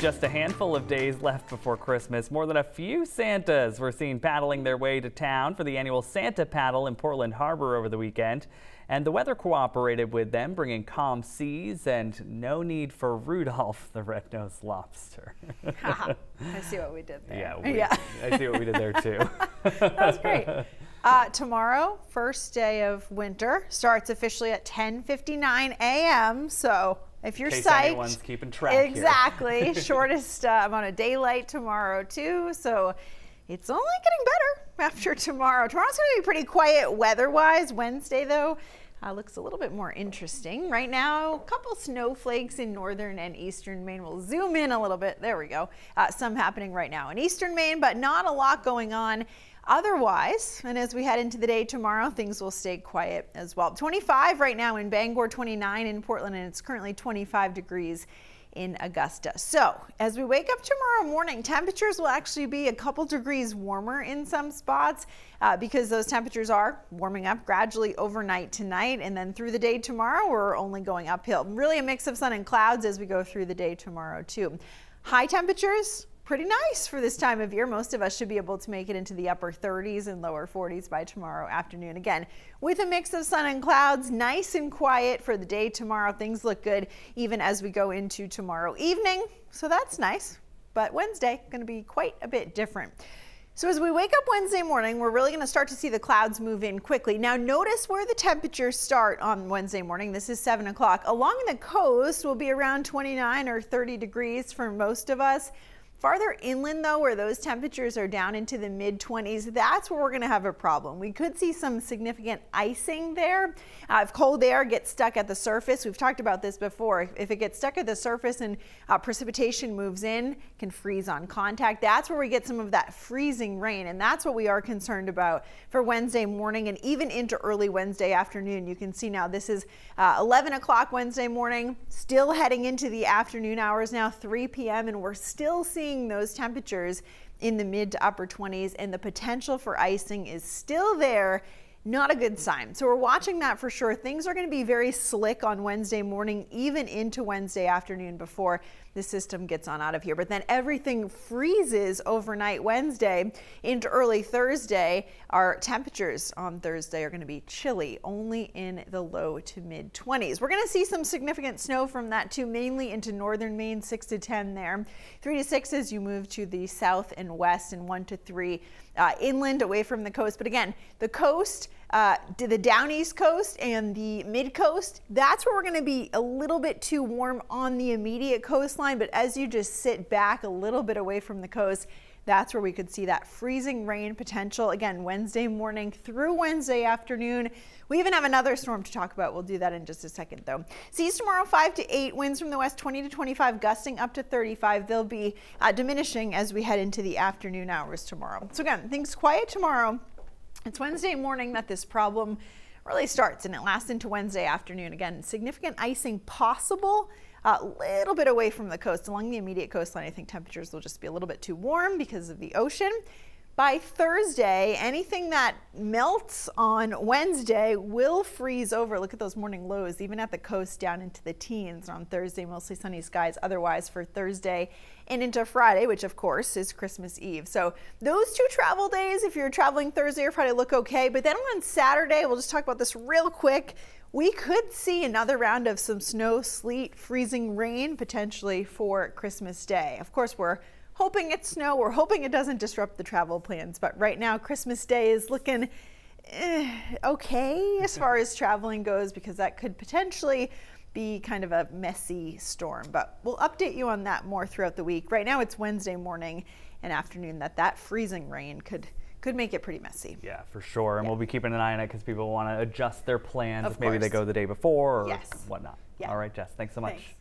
just a handful of days left before Christmas, more than a few Santas were seen paddling their way to town for the annual Santa Paddle in Portland Harbor over the weekend. And the weather cooperated with them, bringing calm seas and no need for Rudolph the red-nosed lobster. I see what we did there. Yeah, I see what we did there too. That was great. Tomorrow, first day of winter, starts officially at 10:59 a.m. So if you're psyched, anyone's keeping track exactly. Shortest amount of daylight tomorrow too. So it's only getting better after tomorrow. Tomorrow's going to be pretty quiet weather-wise. Wednesday, though, looks a little bit more interesting. Right now, a couple snowflakes in northern and eastern Maine. We'll zoom in a little bit. There we go. Some happening right now in eastern Maine, but not a lot going on otherwise. And as we head into the day tomorrow, things will stay quiet as well. 25 right now in Bangor, 29 in Portland, and it's currently 25 degrees in Augusta. So as we wake up tomorrow morning, temperatures will actually be a couple degrees warmer in some spots because those temperatures are warming up gradually overnight tonight, and then through the day tomorrow we're only going uphill. Really a mix of sun and clouds as we go through the day tomorrow too. High temperatures pretty nice for this time of year. Most of us should be able to make it into the upper 30s and lower 40s by tomorrow afternoon. Again, with a mix of sun and clouds, nice and quiet for the day tomorrow. Things look good even as we go into tomorrow evening. So that's nice. But Wednesday, going to be quite a bit different. So as we wake up Wednesday morning, we're really going to start to see the clouds move in quickly. Now notice where the temperatures start on Wednesday morning. This is 7 o'clock. Along the coast will be around 29 or 30 degrees for most of us. Farther inland, though, where those temperatures are down into the mid-20s, that's where we're going to have a problem. We could see some significant icing there. If cold air gets stuck at the surface, we've talked about this before, if it gets stuck at the surface and precipitation moves in, can freeze on contact. That's where we get some of that freezing rain, and that's what we are concerned about for Wednesday morning and even into early Wednesday afternoon. You can see now this is 11 o'clock Wednesday morning, still heading into the afternoon hours now, 3 p.m., and we're still seeing those temperatures in the mid to upper 20s, and the potential for icing is still there. Not a good sign. So we're watching that for sure. Things are going to be very slick on Wednesday morning, even into Wednesday afternoon before the system gets on out of here. But then everything freezes overnight Wednesday into early Thursday. Our temperatures on Thursday are going to be chilly, only in the low to mid 20s. We're going to see some significant snow from that too, mainly into northern Maine, 6 to 10 there. 3 to 6 as you move to the south and west, and 1 to 3 inland away from the coast. But again, the coast, to the down east coast and the mid coast, that's where we're going to be a little bit too warm on the immediate coastline. But as you just sit back a little bit away from the coast, that's where we could see that freezing rain potential. Again, Wednesday morning through Wednesday afternoon. We even have another storm to talk about. We'll do that in just a second though. Seas tomorrow 5 to 8, winds from the west 20 to 25, gusting up to 35. They'll be diminishing as we head into the afternoon hours tomorrow. So again, things quiet tomorrow. It's Wednesday morning that this problem really starts, and it lasts into Wednesday afternoon. Again, significant icing possible. A little bit away from the coast. Along the immediate coastline, I think temperatures will just be a little bit too warm because of the ocean. By Thursday, anything that melts on Wednesday will freeze over. Look at those morning lows, even at the coast down into the teens on Thursday. Mostly sunny skies otherwise for Thursday and into Friday, which of course is Christmas Eve. So those two travel days, if you're traveling Thursday or Friday, look okay. But then on Saturday, we'll just talk about this real quick. We could see another round of some snow, sleet, freezing rain potentially for Christmas Day. Of course, we're hoping it's snow. We're hoping it doesn't disrupt the travel plans. But right now, Christmas Day is looking okay as far as traveling goes, because that could potentially be kind of a messy storm. But we'll update you on that more throughout the week. Right now, it's Wednesday morning and afternoon that freezing rain could make it pretty messy. Yeah, for sure. And we'll be keeping an eye on it because people want to adjust their plans if maybe course. they go the day before or Yes. whatnot. Yeah. All right, Jess, thanks so much. Thanks.